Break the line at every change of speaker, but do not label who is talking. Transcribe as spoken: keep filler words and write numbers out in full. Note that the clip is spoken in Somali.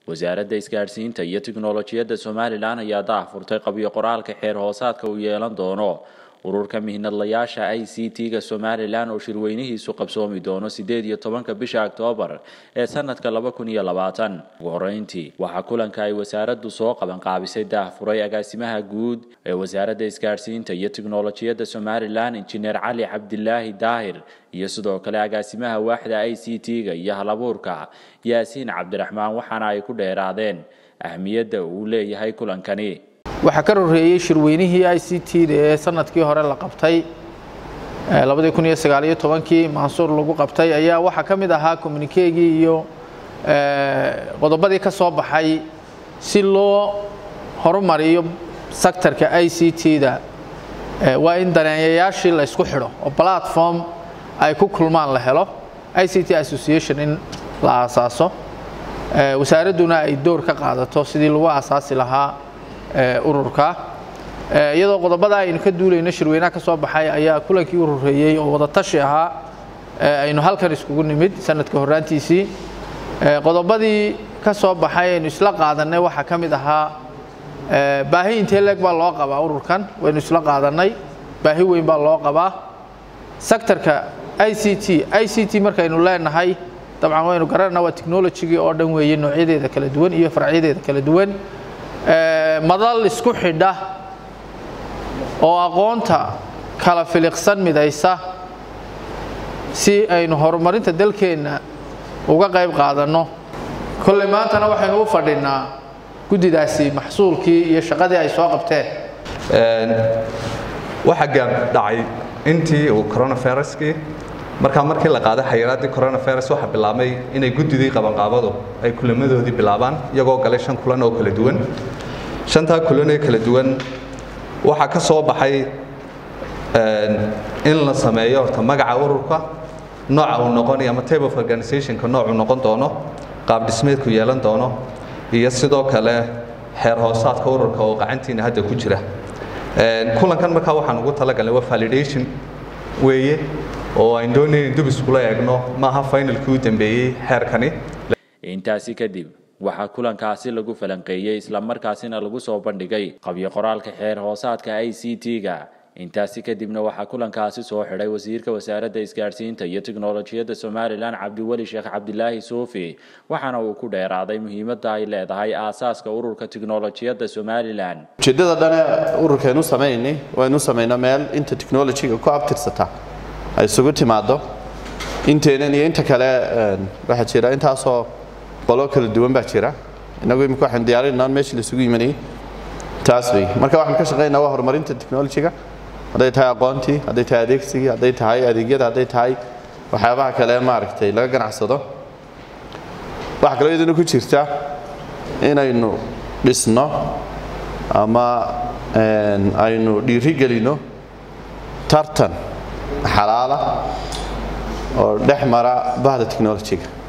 wasaaradda isgaarsiinta iyo tiknoolajiyadda Somaliland ayaa daahfurtay qabyo qoraalka xeer hoosaadka uu yeelan doono ururka mihnadlayaasha I C T-ga Somaliland oo shirweynihiisu qabsoomi doono sideed iyo tobanka bisha Oktoobar ee sanadka laba kun iyo labaatan. Ugu horeyntii waxaa kulanka ay wasaaraddu soo qaban qaabisay daahfuray agaasimaha guud ee wasaaradda isgaarsiinta iyo tiknoolajiyadda Somaliland Engineer Cali Cabdillaahi Daahir iyo sidoo kale agaasimaha waaxda I C T-ga iyo halabuurka Yaasiin Cabdiraxmaan waxaana ay ku dheeraadeen ahmiyadda uu leeyahay kulankani.
waxa ka horeeyay shirweynihii I C T ee sanadkii hore la qabtay laba kun iyo sagaal iyo toban-kii Mansuur lagu qabtay ayaa waxa kamid ahaa communique-gii iyo qodobadii ka soo baxay si loo horumariyo sectorka I C T-da waa in daneeyayaashii la isku xidho oo platform ay ku kulmaan la helo I C T Association in la aasaaso wasaaraduna ay door ka qaadato sidii lagu aasaasi lahaa ururka iyadoo qodobada aynu ka duulayno shirweynaha ka soo baxay ayaa kulankii urureeyay oo wada tashi ahaa aynu halkan iskugu nimid sanadka horaantiisii qodobadii ka soo baxay aynu isla qaadanay waxa kamid ahaa baahi intee leeg baa loo qabaa ururkan waynu isla qaadanay baahi weyn baa loo qabaa sectorka I C T I C T markaynu leenahay dabcan waynu garanaa waa technology oo dhan weeye noocyadeeda kala duwan iyo farciyadeeda kala duwan madal isku xidha oo aqoonta kala filiqsan midaysa si aynu horumarinta dalkeena uga qayb qaadano kulli maantana waxaynu u fadhinaa gudidaasi maxsuulkii iyo shaqadii ay soo qabteen
een waxa gaab dhacay intii uu coronavirus-kii marka markii la qaaday xayiraadii coronavirus waxa bilaabmay inay gudidii qaban qaabado ay kulamadoodii bilaabaan iyagoo galay shan kulan oo kala duwan shanta kulan ee kala duwan waxa ka soo baxay in la sameeyo horta magaca ururka nooca uu noqonayo ama type of organization ka nooc uu noqon doono qaab dhismeedku yeelan doono iyo sidoo kale xeer hoosaadka ururka oo gacantiina hadda ku jira kulankan marka waxaan ugu talagalnay waa validation weeye oo ay doonayeen dib isku eegno maaha finalkii u dambeeyay xeerkani
intaasi kadib waxa kulankaasi lagu falanqeeyay isla markaasina lagu soo bandhigay qabyo qoraalka xeer hoosaadka I C T-ga intaasi kadibna waxa kulankaasi soo xiray wasiirka wasaaradda isgaarsiinta iyo tiknoolajiyadda Somaliland Cabdiwali Sheekh Cabdillaahi Suufi waxaana uu ku dheeraaday muhiimadda ay leedahay aasaaska ururka tiknoolajiyadda Somaliland
jidada dhan ururkeenu sameeynay waanu sameeynaa meel inta technology-ga ku abtirsata ay sugu timaado inteena iyo inta kale waxa jira intaasoo qolo kala duwan baa jira inagu imika waxaan diyaarinaa meeshii la isugu yimaanay taas way marka waxaan ka shaqeynaa waa horumarinta technology-ga haday tahay aqoontii haday tahay adeegsiga haday tahay adeegyada haday tahay waxyaabaha kale maaragtay laga ganacsado waxa kale iyaduna ku jirta inaynu dhisno ama aynu dhiirigelino tartan xalaala oo dhex mara bahda technology-ga